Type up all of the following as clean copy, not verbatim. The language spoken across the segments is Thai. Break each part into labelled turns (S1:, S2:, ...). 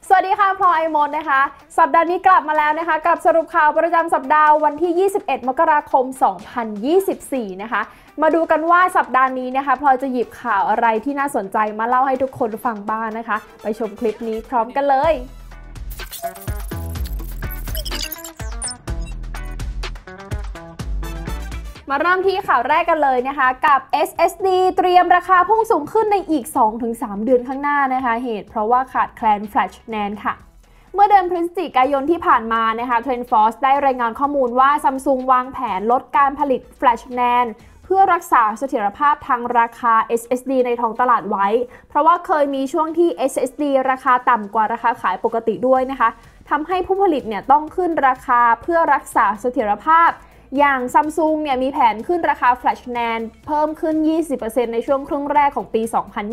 S1: สวัสดีค่ะพลอยมดนะคะสัปดาห์นี้กลับมาแล้วนะคะกับสรุปข่าวประจำสัปดาห์วันที่ 21 มกราคม 2024 นะคะมาดูกันว่าสัปดาห์นี้นะคะพลอยจะหยิบข่าวอะไรที่น่าสนใจมาเล่าให้ทุกคนฟังบ้างนะคะไปชมคลิปนี้พร้อมกันเลยมาเริ่มที่ข่าวแรกกันเลยนะคะกับ SSD เตรียมราคาพุ่งสูงขึ้นในอีก 2-3 เดือนข้างหน้านะคะเหตุเพราะว่าขาดแคลน Flash NAND ค่ะเมื่อเดือนพฤศจิกายนที่ผ่านมานะคะ TrendForce ได้รายงานข้อมูลว่า Samsung วางแผนลดการผลิต Flash NAND เพื่อรักษาเสถียรภาพทางราคา SSD ในท้องตลาดไว้เพราะว่าเคยมีช่วงที่ SSD ราคาต่ำกว่าราคาขายปกติด้วยนะคะทำให้ผู้ผลิตเนี่ยต้องขึ้นราคาเพื่อรักษาเสถียรภาพอย่าง Samsung เนี่ยมีแผนขึ้นราคา Flash NAND เพิ่มขึ้น 20% ในช่วงครึ่งแรกของปี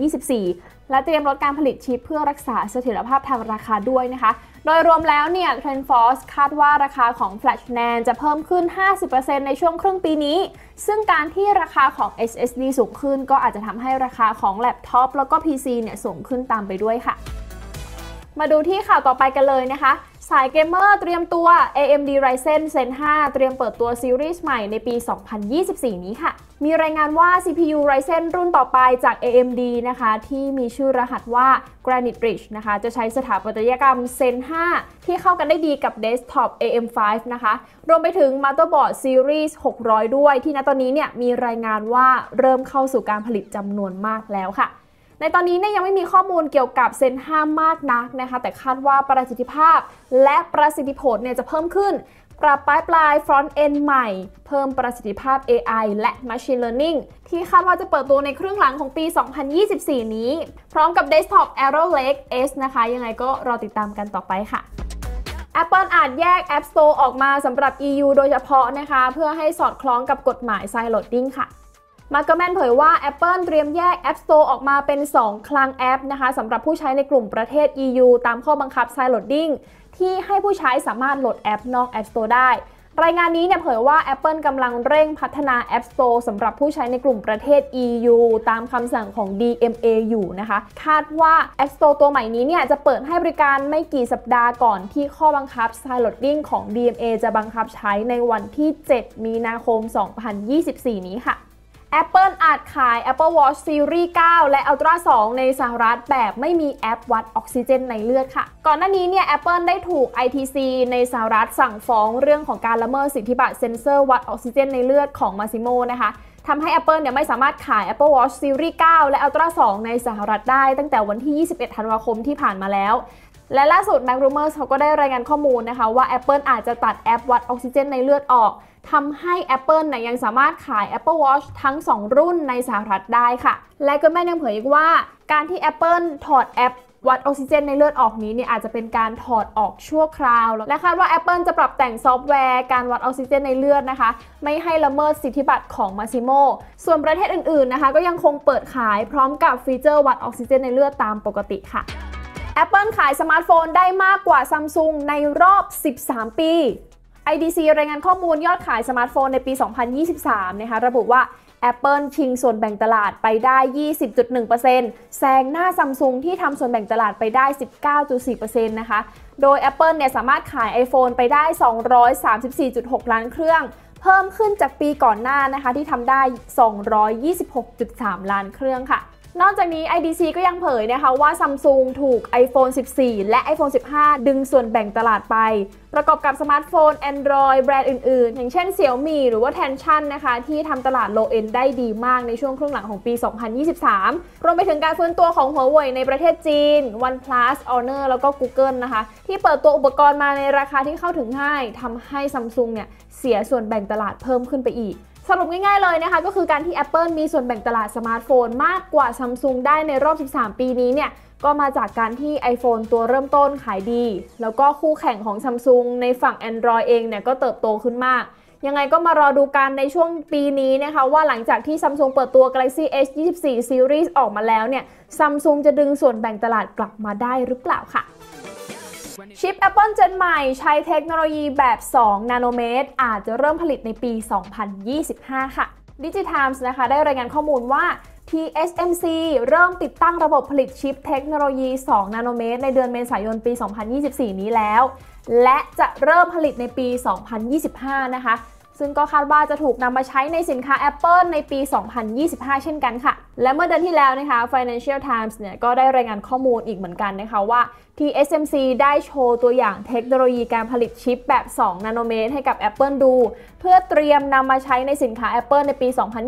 S1: 2024 และเตรียมลดการผลิตชิปเพื่อรักษาเสถียรภาพทางราคาด้วยนะคะโดยรวมแล้วเนี่ย TrendForce คาดว่าราคาของ Flash NAND จะเพิ่มขึ้น 50% ในช่วงครึ่งปีนี้ซึ่งการที่ราคาของ SSD สูงขึ้นก็อาจจะทำให้ราคาของแล็ปท็อปแล้วก็ PC เนี่ยสูงขึ้นตามไปด้วยค่ะมาดูที่ข่าวต่อไปกันเลยนะคะสายเกมเมอร์เตรียมตัว AMD Ryzen Zen 5 เตรียมเปิดตัวซีรีส์ใหม่ในปี 2024 นี้ค่ะมีรายงานว่า CPU Ryzen รุ่นต่อไปจาก AMD นะคะที่มีชื่อรหัสว่า Granite Ridge นะคะจะใช้สถาปัตยกรรม Zen 5 ที่เข้ากันได้ดีกับ Desktop AM5 นะคะรวมไปถึง Motherboard Series 600 ด้วยที่ณตอนนี้เนี่ยมีรายงานว่าเริ่มเข้าสู่การผลิตจำนวนมากแล้วค่ะในตอนนี้เนี่ยยังไม่มีข้อมูลเกี่ยวกับ Zen 5 มากนักนะคะแต่คาดว่าประสิทธิภาพและประสิทธิผลเนี่ยจะเพิ่มขึ้นปรับปลาย Front End ใหม่เพิ่มประสิทธิภาพ AI และ Machine Learning ที่คาดว่าจะเปิดตัวในครึ่งหลังของปี 2024 นี้พร้อมกับ Desktop Arrow Lake S นะคะยังไงก็รอติดตามกันต่อไปค่ะ Apple อาจแยก App Store ออกมาสำหรับ EU โดยเฉพาะนะคะเพื่อให้สอดคล้องกับกฎหมาย Side Loading ค่ะมาร์คแมนเผยว่า Apple เตรียมแยก App Store ออกมาเป็น 2 คลังแอปนะคะสำหรับผู้ใช้ในกลุ่มประเทศ EU ตามข้อบังคับ Side Loading ที่ให้ผู้ใช้สามารถโหลดแอปนอก App Store ได้รายงานนี้เนี่ยเผยว่า Apple กำลังเร่งพัฒนา App Store สำหรับผู้ใช้ในกลุ่มประเทศ EU ตามคำสั่งของ DMA อยู่นะคะคาดว่า App Store ตัวใหม่นี้เนี่ยจะเปิดให้บริการไม่กี่สัปดาห์ก่อนที่ข้อบังคับ Side Loading ของ DMA จะบังคับใช้ในวันที่ 7 มีนาคม 2024 นี้ค่ะApple อาจขาย Apple Watch Series 9 และ Ultra 2 ในสหรัฐแบบไม่มีแอปวัดออกซิเจนในเลือดค่ะก่อนหน้านี้เนี่ย Apple ได้ถูก ITC ในสหรัฐสั่งฟ้องเรื่องของการละเมิดสิทธิบัตรเซ็นเซอร์วัดออกซิเจนในเลือดของ Masimo นะคะทำให้ Apple เนี่ยไม่สามารถขาย Apple Watch Series 9 และ Ultra 2 ในสหรัฐได้ตั้งแต่วันที่ 21 ธันวาคมที่ผ่านมาแล้วและล่าสุด Mac Rumors เขาก็ได้รายงานข้อมูลนะคะว่า Apple อาจจะตัดแอปวัดออกซิเจนในเลือดออกทำให้ Apple เนี่ยยังสามารถขาย Apple Watch ทั้ง 2 รุ่นในสหรัฐได้ค่ะและก็แม่ยังเผยอีกว่าการที่ Apple ถอดแอปวัดออกซิเจนในเลือดออกนี้เนี่ยอาจจะเป็นการถอดออกชั่วคราวและคาดว่า Apple จะปรับแต่งซอฟต์แวร์การวัดออกซิเจนในเลือดนะคะไม่ให้ละเมิดสิทธิบัตรของ Masimo ส่วนประเทศอื่นๆนะคะก็ยังคงเปิดขายพร้อมกับฟีเจอร์วัดออกซิเจนในเลือดตามปกติค่ะ Apple ขายสมาร์ทโฟนได้มากกว่า Samsung ในรอบ 13 ปี IDC รายงานข้อมูลยอดขายสมาร์ทโฟนในปี 2023 นะคะระบุว่า Apple ชิงส่วนแบ่งตลาดไปได้ 20.1% แซงหน้า Samsung ที่ทำส่วนแบ่งตลาดไปได้ 19.4% นะคะโดย Apple เนี่ยสามารถขาย iPhone ไปได้ 234.6 ล้านเครื่องเพิ่มขึ้นจากปีก่อนหน้านะคะที่ทำได้ 226.3 ล้านเครื่องค่ะนอกจากนี้ IDC ก็ยังเผยนะคะว่า Samsung ถูก iPhone 14 และ iPhone 15 ดึงส่วนแบ่งตลาดไปประกอบกับสมาร์ทโฟน Android แบรนด์อื่นๆอย่างเช่น Xiaomi หรือว่า Tiantian นะคะที่ทำตลาด Low End ได้ดีมากในช่วงครึ่งหลังของปี 2023 รวมไปถึงการฟื้นตัวของ Huawei ในประเทศจีน OnePlus Honor แล้วก็ Google นะคะที่เปิดตัวอุปกรณ์มาในราคาที่เข้าถึงง่ายทำให้ Samsung เนี่ยเสียส่วนแบ่งตลาดเพิ่มขึ้นไปอีกสรุปง่ายๆเลยนะคะก็คือการที่ Apple มีส่วนแบ่งตลาดสมาร์ทโฟนมากกว่า Samsung ได้ในรอบ 13 ปีนี้เนี่ยก็มาจากการที่ iPhone ตัวเริ่มต้นขายดีแล้วก็คู่แข่งของ Samsung ในฝั่ง Android เองเนี่ยก็เติบโตขึ้นมากยังไงก็มารอดูกันในช่วงปีนี้นะคะว่าหลังจากที่ Samsung เปิดตัว Galaxy S24 Series ออกมาแล้วเนี่ย Samsung จะดึงส่วนแบ่งตลาดกลับมาได้หรือเปล่าค่ะชิป Apple Gen ใหม่ใช้เทคโนโลยีแบบ 2 นาโนเมตรอาจจะเริ่มผลิตในปี 2025 ค่ะ Digitimes นะคะได้รายงานข้อมูลว่า TSMC เริ่มติดตั้งระบบผลิตชิปเทคโนโลยี2นาโนเมตรในเดือนเมษายนปี 2024 นี้แล้วและจะเริ่มผลิตในปี 2025 นะคะซึ่งก็คาดว่าจะถูกนำมาใช้ในสินค้า Apple ในปี 2025 เช่นกันค่ะและเมื่อเดือนที่แล้วนะคะ Financial Times เนี่ยก็ได้รายงานข้อมูลอีกเหมือนกันนะคะว่า TSMC ได้โชว์ตัวอย่างเทคโนโลยีการผลิตชิปแบบ2นาโนเมตรให้กับ Apple ดูเพื่อเตรียมนำมาใช้ในสินค้า Apple ในปี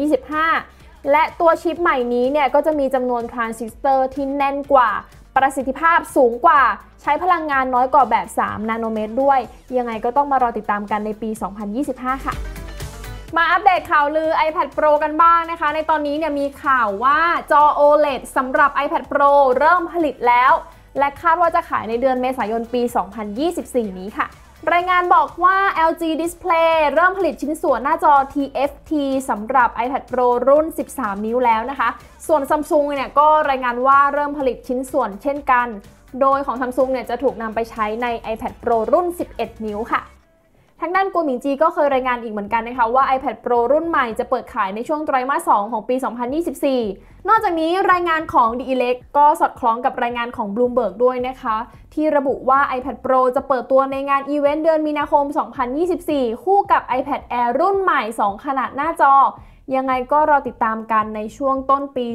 S1: 2025 และตัวชิปใหม่นี้เนี่ยก็จะมีจำนวนทรานซิสเตอร์ที่แน่นกว่าประสิทธิภาพสูงกว่าใช้พลังงานน้อยกว่าแบบ3นาโนเมตรด้วยยังไงก็ต้องมารอติดตามกันในปี 2025 ค่ะมาอัปเดตข่าวลือ iPad Pro กันบ้างนะคะในตอนนี้เนี่ยมีข่าวว่าจอ OLED สำหรับ iPad Pro เริ่มผลิตแล้วและคาดว่าจะขายในเดือนเมษายนปี 2024 นี้ค่ะรายงานบอกว่า LG Display เริ่มผลิตชิ้นส่วนหน้าจอ TFT สำหรับ iPad Pro รุ่น 13 นิ้วแล้วนะคะส่วน Samsung เนี่ยก็รายงานว่าเริ่มผลิตชิ้นส่วนเช่นกันโดยของ Samsung เนี่ยจะถูกนำไปใช้ใน iPad Pro รุ่น 11 นิ้วค่ะทางด้านกัวหมิงจีก็เคยรายงานอีกเหมือนกันนะคะว่า iPad Pro รุ่นใหม่จะเปิดขายในช่วงไตรมาส 2 ของปี 2024 นอกจากนี้รายงานของ The Elect ก็สอดคล้องกับรายงานของ Bloomberg ด้วยนะคะที่ระบุว่า iPad Pro จะเปิดตัวในงานอีเวนต์เดือนมีนาคม 2024 คู่กับ iPad Air รุ่นใหม่ 2 ขนาดหน้าจอยังไงก็รอติดตามกันในช่วงต้นปี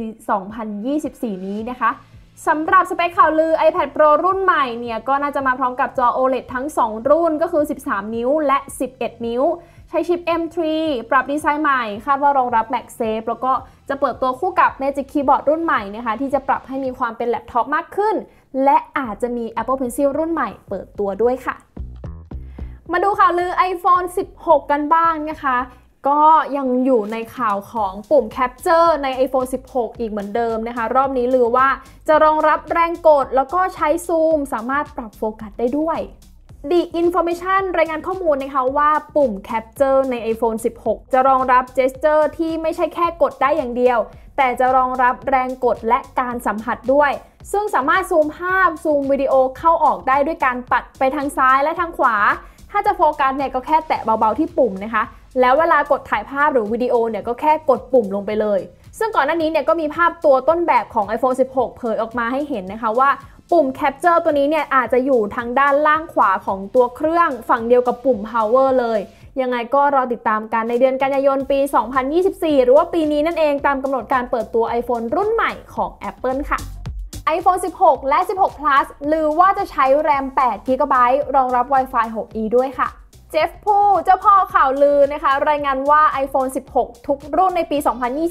S1: 2024 นี้นะคะสำหรับสเปคข่าวลือ iPad Pro รุ่นใหม่เนี่ยก็น่าจะมาพร้อมกับจอ OLED ทั้ง 2 รุ่นก็คือ 13 นิ้วและ 11 นิ้วใช้ชิป M3 ปรับดีไซน์ใหม่คาดว่ารองรับ MagSafe แล้วก็จะเปิดตัวคู่กับ Magic Keyboard รุ่นใหม่นะคะที่จะปรับให้มีความเป็นแล็ปท็อปมากขึ้นและอาจจะมี Apple Pencil รุ่นใหม่เปิดตัวด้วยค่ะมาดูข่าวลือ iPhone 16 กันบ้างนะคะก็ยังอยู่ในข่าวของปุ่ม Capture ใน iPhone 16 อีกเหมือนเดิมนะคะรอบนี้ลือว่าจะรองรับแรงกดแล้วก็ใช้ซูมสามารถปรับโฟกัสได้ด้วย The Information รายงานข้อมูลนะคะว่าปุ่ม Capture ใน iPhone 16 จะรองรับ Gesture ที่ไม่ใช่แค่กดได้อย่างเดียวแต่จะรองรับแรงกดและการสัมผัสด้วยซึ่งสามารถซูมภาพซูมวิดีโอเข้าออกได้ด้วยการปัดไปทางซ้ายและทางขวาถ้าจะโฟกัสเนี่ยก็แค่แตะเบาๆที่ปุ่มนะคะแล้วเวลากดถ่ายภาพหรือวิดีโอเนี่ยก็แค่กดปุ่มลงไปเลยซึ่งก่อนหน้านี้เนี่ยก็มีภาพตัวต้นแบบของ iPhone 16 เผยออกมาให้เห็นนะคะว่าปุ่ม Capture ตัวนี้เนี่ยอาจจะอยู่ทางด้านล่างขวาของตัวเครื่องฝั่งเดียวกับปุ่ม Power เลยยังไงก็รอติดตามกันในเดือนกันยายนปี 2024 หรือว่าปีนี้นั่นเองตามกำหนดการเปิดตัว iPhone รุ่นใหม่ของ Apple ค่ะ iPhone 16 และ 16 Plus ลือว่าจะใช้แรม 8 GB รองรับ Wi-Fi 6E ด้วยค่ะเจฟพูเจ้าพ่อข่าวลือนะคะรายงานว่า iPhone 16 ทุกรุ่นในปี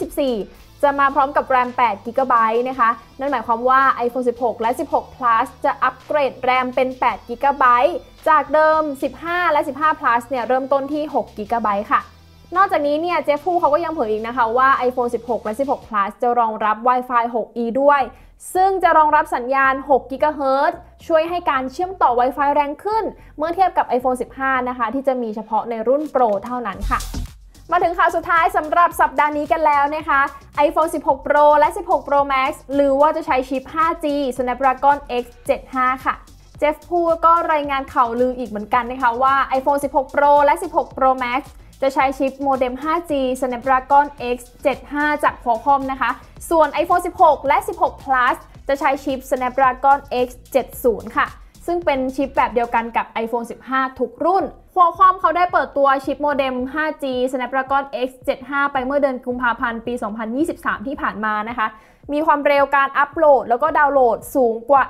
S1: 2024 จะมาพร้อมกับแรม 8 GB นะคะนั่นหมายความว่า iPhone 16 และ 16 Plus จะอัปเกรดแรมเป็น 8 GB จากเดิม 15 และ 15 Plus เนี่ยเริ่มต้นที่ 6 GB ค่ะนอกจากนี้เนี่ยเจฟพูเขาก็ยังเผยอีกนะคะว่า iPhone 16 และ 16 Plus จะรองรับ Wi-Fi 6E ด้วยซึ่งจะรองรับสัญญาณ 6 GHz ช่วยให้การเชื่อมต่อ Wi-Fi แรงขึ้นเมื่อเทียบกับ iPhone 15 นะคะที่จะมีเฉพาะในรุ่น Pro เท่านั้นค่ะมาถึงข่าวสุดท้ายสำหรับสัปดาห์นี้กันแล้วนะคะ iPhone 16 Pro และ 16 Pro Max หรือว่าจะใช้ชิป 5G Snapdragon X75 ค่ะเจฟพูก็รายงานข่าวลืออีกเหมือนกันนะคะว่า iPhone 16 Pro และ 16 Pro Max จะใช้ชิปโมเด็ม 5G Snapdragon X75 จาก Qualcomm นะคะส่วน iPhone 16 และ 16 Plus จะใช้ชิป Snapdragon X70 ค่ะซึ่งเป็นชิปแบบเดียวกันกับ iPhone 15 ทุกรุ่น Qualcomm เขาได้เปิดตัวชิปโมเด็ม 5G Snapdragon X75 ไปเมื่อเดือนกุมภาพันธ์ปี 2023 ที่ผ่านมานะคะมีความเร็วการอัปโหลดแล้วก็ดาวน์โหลดสูงกว่า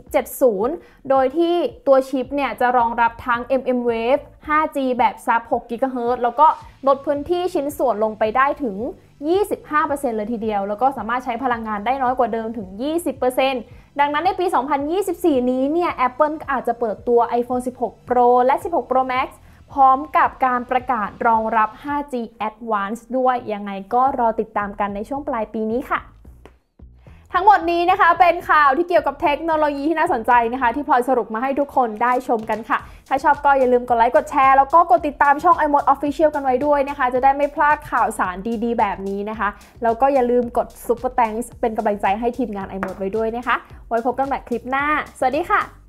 S1: X70 โดยที่ตัวชิปเนี่ยจะรองรับทั้ง mmWave 5G แบบซับ 6 GHz แล้วก็ลดพื้นที่ชิ้นส่วนลงไปได้ถึง 25% เลยทีเดียวแล้วก็สามารถใช้พลังงานได้น้อยกว่าเดิมถึง 20%ดังนั้นในปี 2024 นี้เนี่ย Apple อาจจะเปิดตัว iPhone 16 Pro และ 16 Pro Max พร้อมกับการประกาศรองรับ 5G Advanced ด้วยยังไงก็รอติดตามกันในช่วงปลายปีนี้ค่ะทั้งหมดนี้นะคะเป็นข่าวที่เกี่ยวกับเทคโนโลยีที่น่าสนใจนะคะที่พลอยสรุปมาให้ทุกคนได้ชมกันค่ะถ้าชอบก็อย่าลืมกดไลค์กดแชร์แล้วก็กดติดตามช่อง iMode Official กันไว้ด้วยนะคะจะได้ไม่พลาดข่าวสารดีๆแบบนี้นะคะแล้วก็อย่าลืมกด Super Thanks เป็นกำลังใจให้ทีมงาน iMode ไว้ด้วยนะคะไว้พบกันใหม่คลิปหน้าสวัสดีค่ะ